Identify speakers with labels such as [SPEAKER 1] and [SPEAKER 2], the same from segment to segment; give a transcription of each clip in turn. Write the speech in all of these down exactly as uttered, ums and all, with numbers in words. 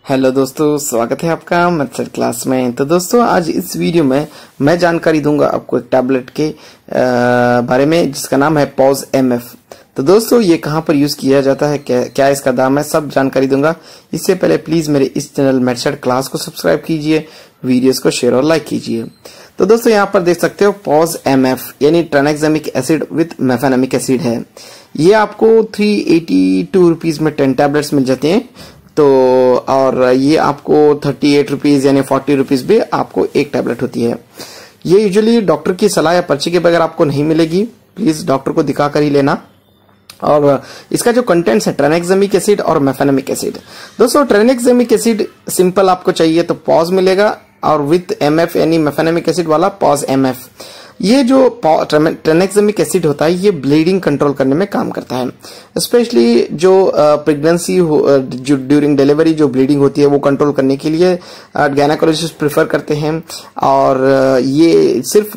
[SPEAKER 1] Hello दोस्तों, स्वागत है आपका मत्सर क्लास में। तो दोस्तों आज इस वीडियो में मैं जानकारी दूंगा आपको एक टैबलेट के बारे में जिसका नाम है पॉज एम एफ। तो दोस्तों ये कहां पर यूज किया जाता है, क्या, क्या इसका दाम है, सब जानकारी दूंगा। इससे पहले प्लीज मेरे इस चैनल मेडसेट क्लास को सब्सक्राइब कीजिए, वीडियोस को शेयर और लाइक कीजिए। तो दोस्तों यहाँ पर देख सकते हो पॉज एम एफ यानी tranexamic acid with mefenamic acid है। ये आपको थ्री एटी टू रुपीज में टेन टैबलेट्स मिल जाते हैं। तो और ये आपको थर्टी एट रुपीज यानी फोर्टी रुपीज भी आपको एक टैबलेट होती है। ये यूजुअली डॉक्टर की सलाह या पर्ची के बगैर आपको नहीं मिलेगी, प्लीज डॉक्टर को दिखा कर ही लेना। और इसका जो कंटेंट्स है ट्रानेक्सामिक एसिड और मेफेनेमिक एसिड। दोस्तों ट्रानेक्सामिक एसिड सिंपल आपको चाहिए तो पॉज मिलेगा, और विथ एम एफ यानी मेफेनेमिक एसिड वाला पॉज एम एफ। ये जो ट्रानेक्सामिक एसिड होता है ये ब्लीडिंग कंट्रोल करने में काम करता है, स्पेशली जो प्रेगनेंसी जो ड्यूरिंग डिलीवरी जो ब्लीडिंग होती है वो कंट्रोल करने के लिए गायनेकोलॉजिस्ट प्रेफर करते हैं। और ये सिर्फ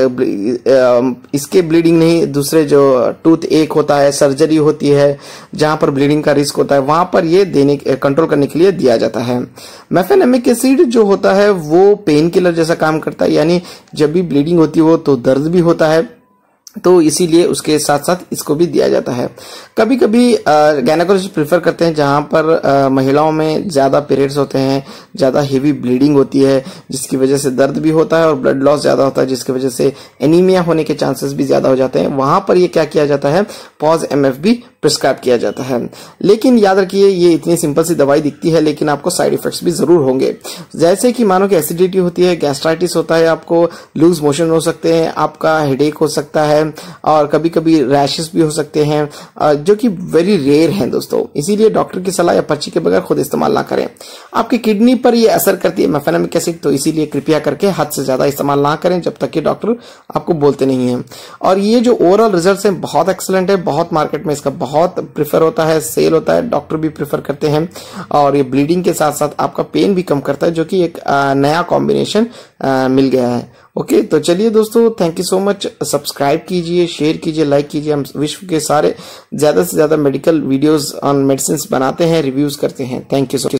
[SPEAKER 1] इसके ब्लीडिंग नहीं, दूसरे जो टूथ एक होता है, सर्जरी होती है जहां पर ब्लीडिंग का रिस्क होता है, वहां पर ये देने कंट्रोल करने के लिए दिया जाता है। मेफेनेमिक एसिड जो होता है वो पेन किलर जैसा काम करता है, यानी जब भी ब्लीडिंग होती है वो तो दर्द भी होता है, तो इसीलिए उसके साथ साथ इसको भी दिया जाता है। कभी कभी गायनेकोलॉजिस्ट प्रेफर करते हैं जहां पर आ, महिलाओं में ज्यादा पीरियड्स होते हैं, ज्यादा हेवी ब्लीडिंग होती है जिसकी वजह से दर्द भी होता है और ब्लड लॉस ज्यादा होता है जिसकी वजह से एनीमिया होने के चांसेस भी ज्यादा हो जाते हैं। वहां पर ये क्या किया जाता है, पॉज एम एफ भी प्रिस्क्राइब किया जाता है। लेकिन याद रखिए ये इतनी सिंपल सी दवाई दिखती है लेकिन आपको साइड इफेक्ट्स भी जरूर होंगे, जैसे कि मानो कि एसिडिटी होती है, गैस्ट्राइटिस होता है, आपको लूज मोशन हो सकते हैं, आपका हेडेक हो सकता है और कभी कभी रैशेस भी हो सकते हैं जो कि वेरी रेयर हैं दोस्तों। इसीलिए डॉक्टर की सलाह या पर्ची के बगैर खुद इस्तेमाल ना करें। आपकी किडनी पर ये असर करती है मेफेनेमिक एसिड, तो इसीलिए कृपया करके हद से ज्यादा इस्तेमाल ना करें जब तक कि डॉक्टर आपको बोलते नहीं है। और ये जो ओवरऑल रिजल्ट है बहुत एक्सलेंट है, बहुत मार्केट में इसका बहुत प्रेफर होता है, सेल होता है, डॉक्टर भी प्रेफर करते हैं। और ये ब्लीडिंग के साथ साथ आपका पेन भी कम करता है, जो कि एक नया कॉम्बिनेशन मिल गया है। ओके okay, तो चलिए दोस्तों, thank you so much. Subscribe कीजिए, शेयर कीजिए, लाइक कीजिए। हम विश्व के सारे ज्यादा से ज्यादा मेडिकल वीडियोस ऑन मेडिसिन बनाते हैं, रिव्यूज करते हैं। Thank you so much.